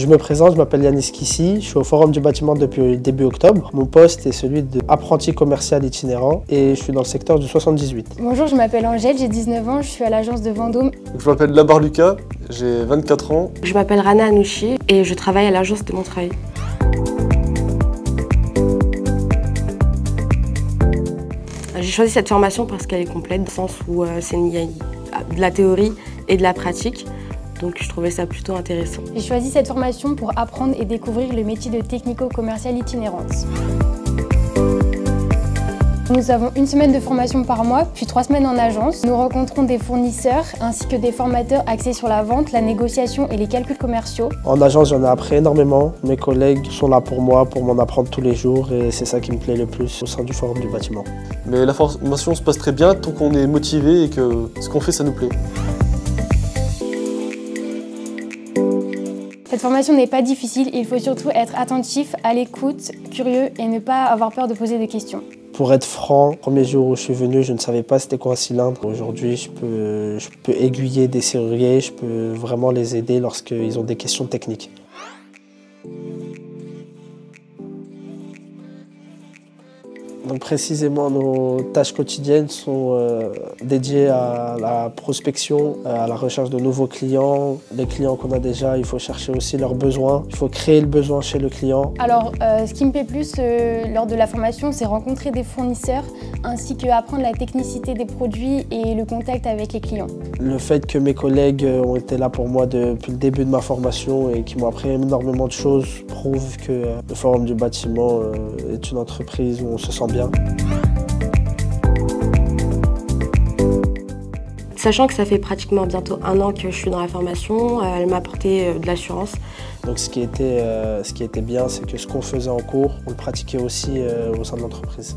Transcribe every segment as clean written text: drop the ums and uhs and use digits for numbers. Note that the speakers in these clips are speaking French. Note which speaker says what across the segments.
Speaker 1: Je me présente, je m'appelle Yanis Kissi, je suis au Forum du bâtiment depuis début octobre. Mon poste est celui d'apprenti commercial itinérant et je suis dans le secteur du 78.
Speaker 2: Bonjour, je m'appelle Angèle, j'ai 19 ans, je suis à l'agence de Vendôme.
Speaker 3: Je m'appelle Labar Lucas, j'ai 24 ans.
Speaker 4: Je m'appelle Rana Anouchi et je travaille à l'agence de Montreuil. J'ai choisi cette formation parce qu'elle est complète, dans le sens où il y a de la théorie et de la pratique. Donc je trouvais ça plutôt intéressant.
Speaker 2: J'ai choisi cette formation pour apprendre et découvrir le métier de technico-commercial itinérante. Nous avons une semaine de formation par mois, puis 3 semaines en agence. Nous rencontrons des fournisseurs ainsi que des formateurs axés sur la vente, la négociation et les calculs commerciaux.
Speaker 1: En agence, j'en ai appris énormément. Mes collègues sont là pour moi, pour m'en apprendre tous les jours et c'est ça qui me plaît le plus au sein du Forum du bâtiment.
Speaker 3: Mais la formation se passe très bien tant qu'on est motivé et que ce qu'on fait, ça nous plaît.
Speaker 2: Cette formation n'est pas difficile, il faut surtout être attentif, à l'écoute, curieux et ne pas avoir peur de poser des questions.
Speaker 1: Pour être franc, le premier jour où je suis venu, je ne savais pas c'était quoi un cylindre. Aujourd'hui, je peux aiguiller des serruriers, je peux vraiment les aider lorsqu'ils ont des questions techniques. Donc précisément, nos tâches quotidiennes sont dédiées à la prospection, à la recherche de nouveaux clients. Les clients qu'on a déjà, il faut chercher aussi leurs besoins. Il faut créer le besoin chez le client.
Speaker 2: Alors, ce qui me plaît plus lors de la formation, c'est rencontrer des fournisseurs ainsi qu'apprendre la technicité des produits et le contact avec les clients.
Speaker 1: Le fait que mes collègues ont été là pour moi depuis le début de ma formation et qui m'ont appris énormément de choses prouve que le Forum du bâtiment est une entreprise où on se sent bien.
Speaker 4: Sachant que ça fait pratiquement bientôt 1 an que je suis dans la formation, elle m'a apporté de l'assurance.
Speaker 1: Donc ce qui était bien, c'est que ce qu'on faisait en cours, on le pratiquait aussi au sein de l'entreprise.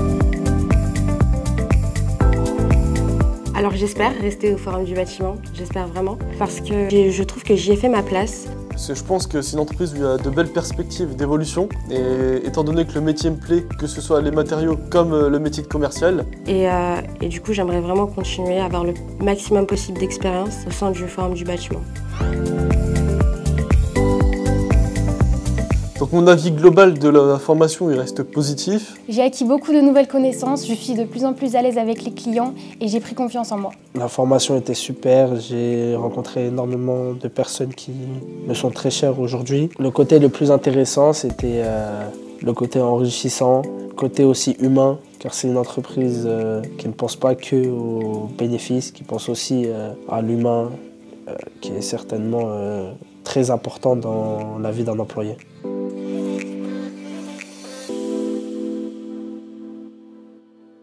Speaker 4: Alors j'espère rester au Forum du bâtiment, j'espère vraiment, parce que je trouve que j'y ai fait ma place.
Speaker 3: Parce que je pense que c'est une entreprise où il y a de belles perspectives d'évolution et étant donné que le métier me plaît, que ce soit les matériaux comme le métier de commercial.
Speaker 4: Et du coup j'aimerais vraiment continuer à avoir le maximum possible d'expérience au sein du Forum du bâtiment.
Speaker 3: Donc mon avis global de la formation il reste positif.
Speaker 2: J'ai acquis beaucoup de nouvelles connaissances, je suis de plus en plus à l'aise avec les clients et j'ai pris confiance en moi.
Speaker 1: La formation était super, j'ai rencontré énormément de personnes qui me sont très chères aujourd'hui. Le côté le plus intéressant, c'était le côté enrichissant, le côté aussi humain, car c'est une entreprise qui ne pense pas que aux bénéfices, qui pense aussi à l'humain, qui est certainement très important dans la vie d'un employé.